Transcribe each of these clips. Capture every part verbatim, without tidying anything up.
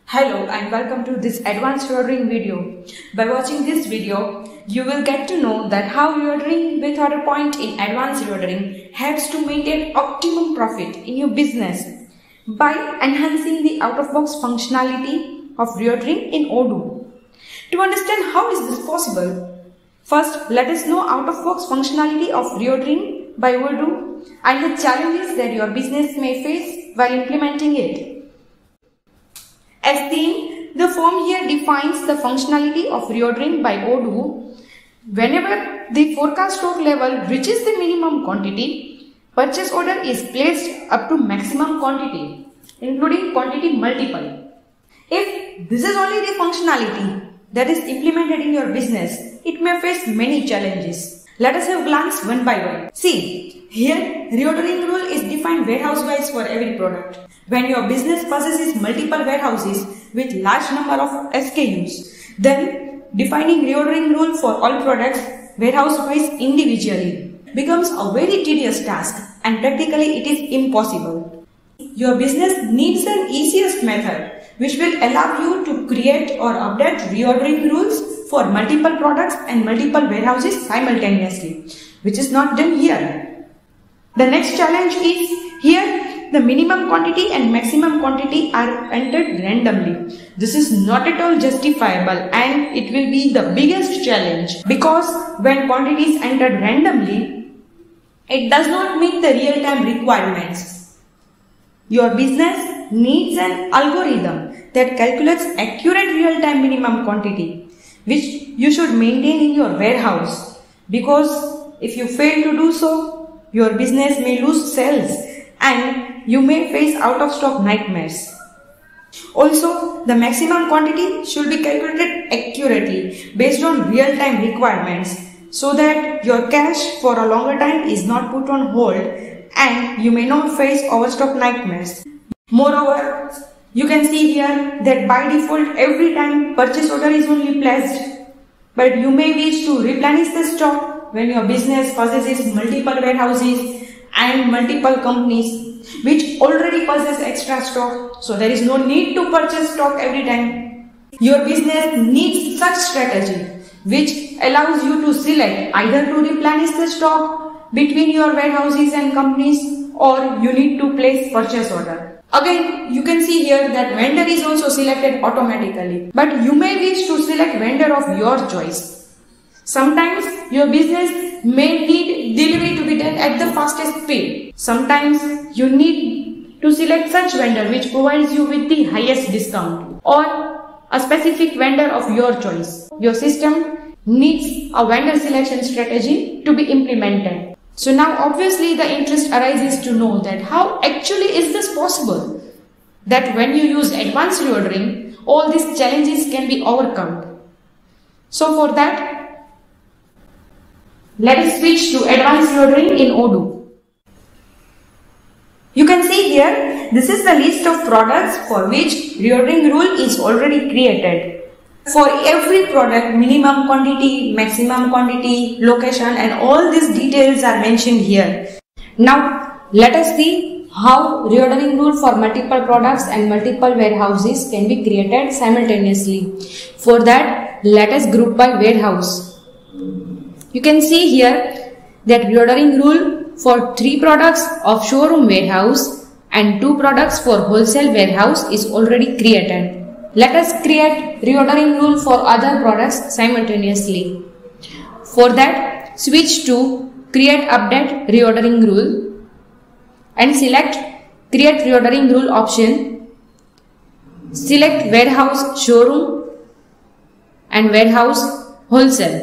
Hello and welcome to this advanced reordering video. By watching this video, you will get to know that how reordering with order point in advanced reordering helps to maintain optimum profit in your business by enhancing the out-of-box functionality of reordering in Odoo. To understand how is this possible, first let us know out-of-box functionality of reordering by Odoo and the challenges that your business may face while implementing it. As seen, the form here defines the functionality of reordering by Odoo. Whenever the forecast stock level reaches the minimum quantity, purchase order is placed up to maximum quantity, including quantity multiple. If this is only the functionality that is implemented in your business, it may face many challenges. Let us have a glance one by one. See, here reordering rule is defined warehouse-wise for every product. When your business possesses multiple warehouses with large number of S K Us, then defining reordering rule for all products warehouse-wise individually becomes a very tedious task and practically it is impossible. Your business needs an easiest method which will allow you to create or update reordering rules for multiple products and multiple warehouses simultaneously, which is not done here. The next challenge is here the minimum quantity and maximum quantity are entered randomly. This is not at all justifiable and it will be the biggest challenge because when quantity is entered randomly, it does not meet the real-time requirements. Your business needs an algorithm that calculates accurate real-time minimum quantity, which you should maintain in your warehouse, because if you fail to do so, your business may lose sales and you may face out of stock nightmares. Also, the maximum quantity should be calculated accurately based on real-time requirements so that your cash for a longer time is not put on hold and you may not face overstock nightmares. Moreover, you can see here that by default every time purchase order is only placed, but you may wish to replenish the stock when your business possesses multiple warehouses and multiple companies which already possess extra stock, so there is no need to purchase stock every time. Your business needs such strategy which allows you to select either to replenish the stock between your warehouses and companies, or you need to place purchase order. Again, you can see here that vendor is also selected automatically, but you may wish to select vendor of your choice. Sometimes your business may need delivery to be done at the fastest speed. Sometimes you need to select such vendor which provides you with the highest discount or a specific vendor of your choice. Your system needs a vendor selection strategy to be implemented. So now obviously the interest arises to know that how actually is this possible, that when you use advanced reordering, all these challenges can be overcome. So for that, let us switch to advanced reordering in Odoo. You can see here, this is the list of products for which reordering rule is already created. For every product, minimum quantity, maximum quantity, location and all these details are mentioned here. Now, let us see how reordering rule for multiple products and multiple warehouses can be created simultaneously. For that, let us group by warehouse. You can see here that reordering rule for three products of showroom warehouse and two products for wholesale warehouse is already created. Let us create reordering rule for other products simultaneously. For that, switch to create update reordering rule and select create reordering rule option. Select warehouse showroom and warehouse wholesale.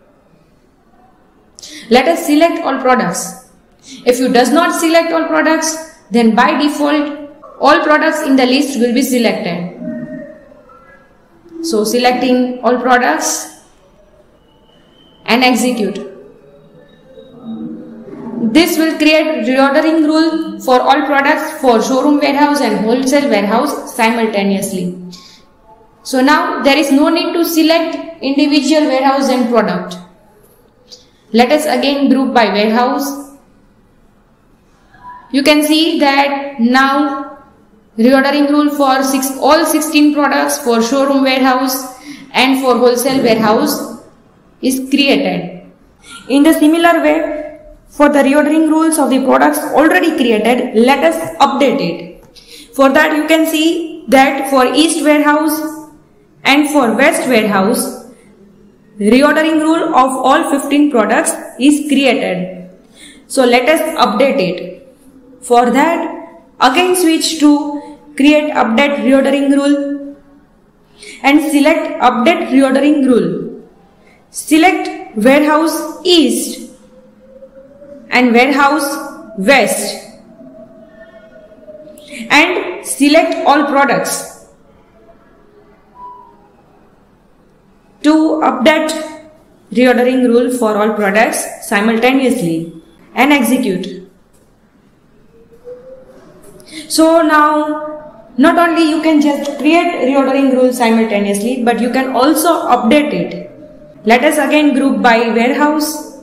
Let us select all products. If you does not select all products, then by default all products in the list will be selected. So selecting all products and execute. This will create reordering rule for all products for showroom warehouse and wholesale warehouse simultaneously. So now there is no need to select individual warehouse and product. Let us again group by warehouse. You can see that now reordering rule for six, all sixteen products for showroom warehouse and for wholesale warehouse is created. In the similar way, for the reordering rules of the products already created, let us update it. For that, you can see that for East warehouse and for West warehouse, reordering rule of all fifteen products is created. So let us update it. For that, again switch to create update reordering rule and select update reordering rule. Select warehouse East and warehouse West and select all products. To update reordering rule for all products simultaneously and execute. So now not only you can just create reordering rule simultaneously, but you can also update it. Let us again group by warehouse.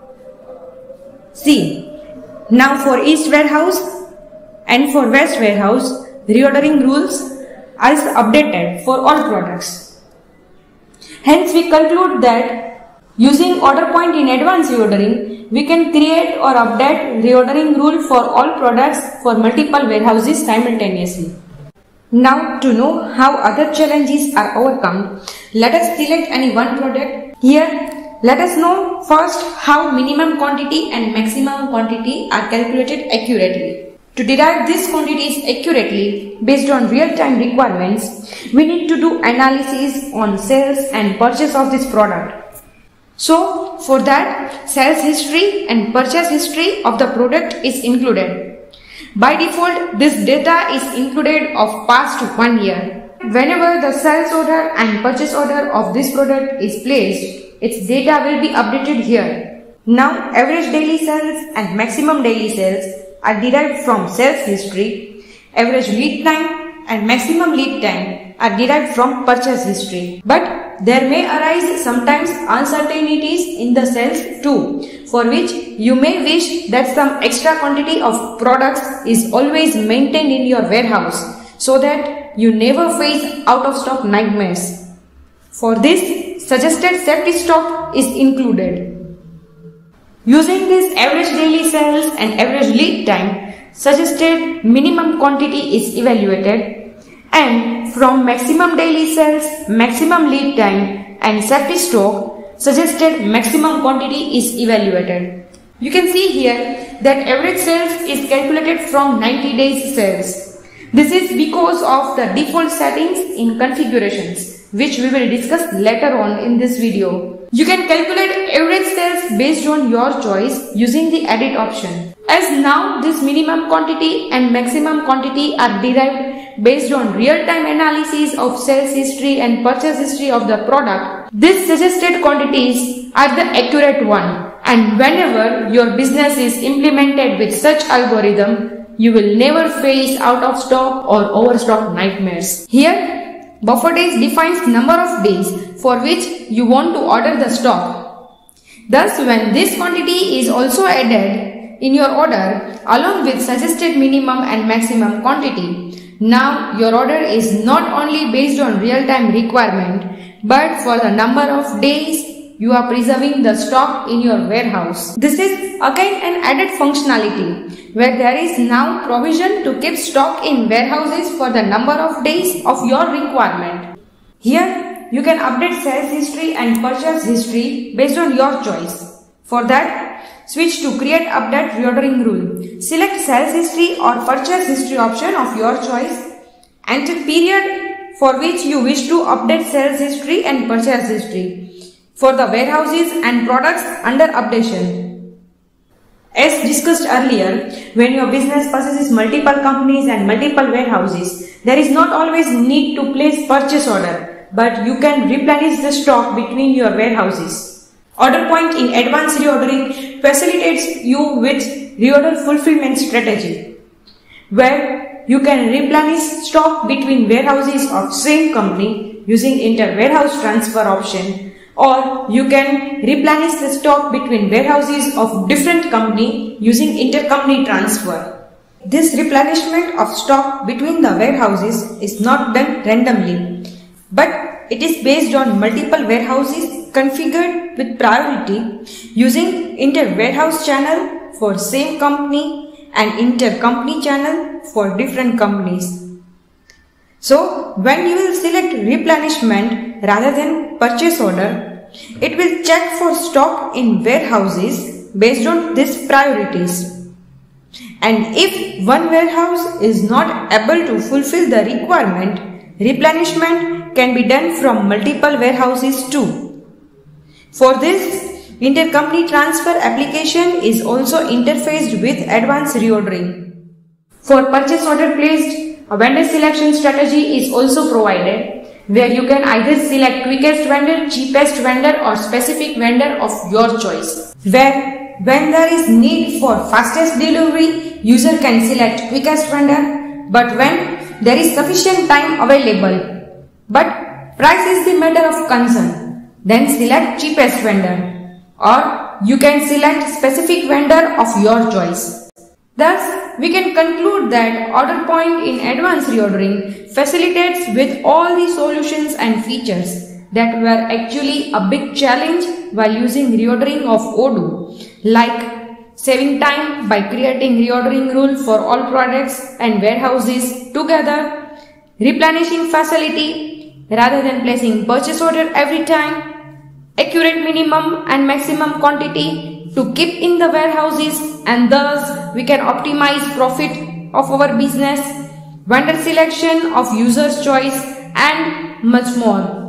See, now for East warehouse and for West warehouse, reordering rules are updated for all products. Hence, we conclude that using order point in advance reordering, we can create or update reordering rule for all products for multiple warehouses simultaneously. Now, to know how other challenges are overcome, let us select any one product. Here, let us know first how minimum quantity and maximum quantity are calculated accurately. To derive these quantities accurately based on real-time requirements, we need to do analysis on sales and purchase of this product. So, for that, sales history and purchase history of the product is included. By default, this data is included of past one year. Whenever the sales order and purchase order of this product is placed, its data will be updated here. Now, average daily sales and maximum daily sales are derived from sales history. Average lead time and maximum lead time are derived from purchase history. But there may arise sometimes uncertainties in the sales too, for which you may wish that some extra quantity of products is always maintained in your warehouse so that you never face out of stock nightmares. For this, suggested safety stock is included. Using this average daily sales and average lead time, suggested minimum quantity is evaluated, and from maximum daily sales, maximum lead time and safety stock, suggested maximum quantity is evaluated. You can see here that average sales is calculated from ninety days sales. This is because of the default settings in configurations, which we will discuss later on in this video. You can calculate average sales based on your choice using the edit option. As now this minimum quantity and maximum quantity are derived based on real-time analysis of sales history and purchase history of the product, these suggested quantities are the accurate one, and whenever your business is implemented with such algorithm, you will never face out of stock or overstock nightmares. Here, buffer days defines number of days for which you want to order the stock. Thus, when this quantity is also added in your order along with suggested minimum and maximum quantity, now your order is not only based on real-time requirement, but for the number of days you are preserving the stock in your warehouse. This is again an added functionality where there is now provision to keep stock in warehouses for the number of days of your requirement. Here you can update sales history and purchase history based on your choice. For that, switch to create update reordering rule. Select sales history or purchase history option of your choice. Enter period for which you wish to update sales history and purchase history for the warehouses and products under updation. As discussed earlier, when your business possesses multiple companies and multiple warehouses, there is not always need to place purchase order, but you can replenish the stock between your warehouses. Order point in advance reordering facilitates you with reorder fulfillment strategy, where you can replenish stock between warehouses of same company using inter-warehouse transfer option, or you can replenish the stock between warehouses of different company using intercompany transfer. This replenishment of stock between the warehouses is not done randomly, but it is based on multiple warehouses configured with priority using inter-warehouse channel for same company and inter-company channel for different companies. So, when you will select replenishment rather than purchase order, it will check for stock in warehouses based on these priorities. And if one warehouse is not able to fulfill the requirement, replenishment can be done from multiple warehouses too. For this, intercompany transfer application is also interfaced with advanced reordering. For purchase order placed, a vendor selection strategy is also provided, where you can either select quickest vendor, cheapest vendor or specific vendor of your choice. Where when there is need for fastest delivery, user can select quickest vendor, but when there is sufficient time available, but price is the matter of concern, then select cheapest vendor, or you can select specific vendor of your choice. Thus, we can conclude that OrderPoint in advanced reordering facilitates with all the solutions and features that were actually a big challenge while using reordering of Odoo, like saving time by creating reordering rule for all products and warehouses together, replenishing facility rather than placing purchase order every time, accurate minimum and maximum quantity to keep in the warehouses, and thus we can optimize profit of our business, vendor selection of user's choice and much more.